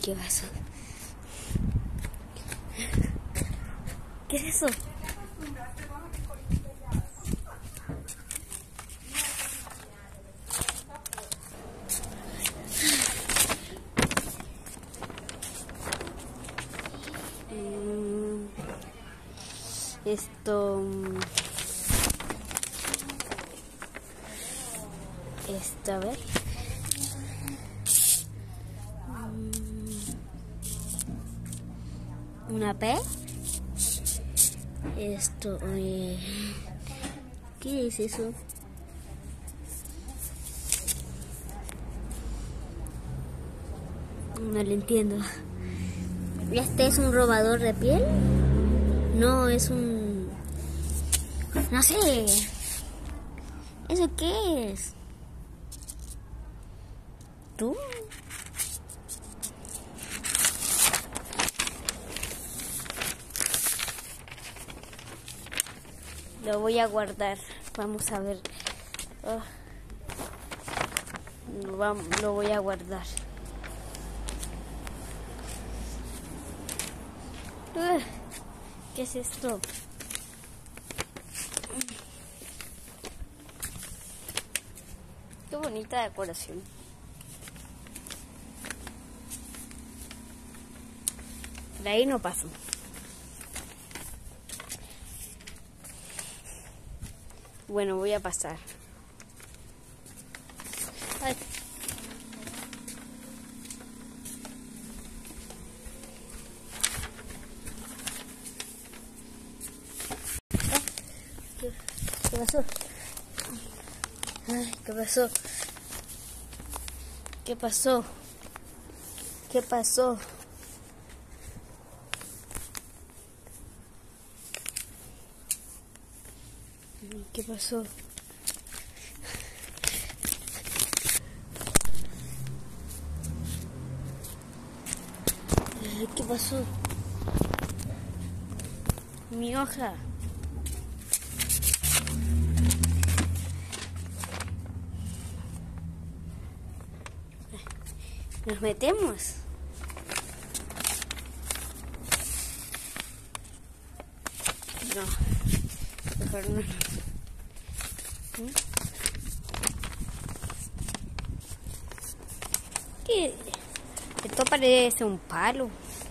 ¿Qué pasó? ¿Qué es eso? A ver. Una P. ¿Qué es eso? No lo entiendo. ¿Este es un robador de piel? No, es un... No sé. ¿Eso qué es? ¿Tú? Lo voy a guardar. Vamos a ver. Lo voy a guardar. ¿Qué es esto? Qué bonita decoración. De ahí no paso. Bueno, voy a pasar. Ay. ¿Qué pasó? Ay, ¿qué pasó? ¿Qué pasó? ¿Qué pasó? ¿Qué pasó? ¿Qué pasó? Mi hoja. ¿Nos metemos? No, mejor no. ¿Qué? Esto parece un palo.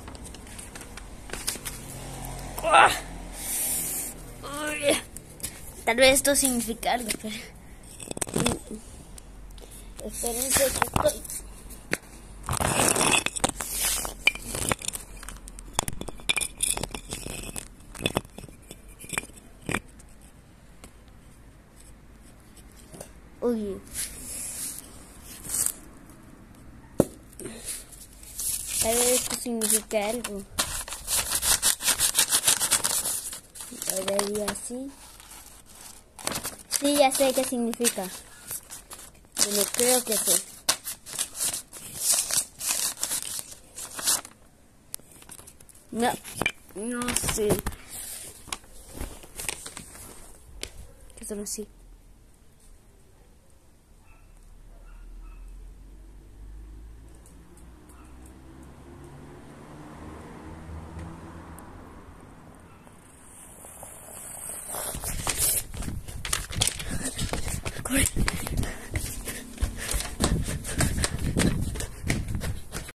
Tal vez esto significa algo, pero... Espérense que estoy... Uy. Tal vez esto significa algo. Ahora y así. Sí, ya sé qué significa. Bueno, creo que sí. No sé. Que son así.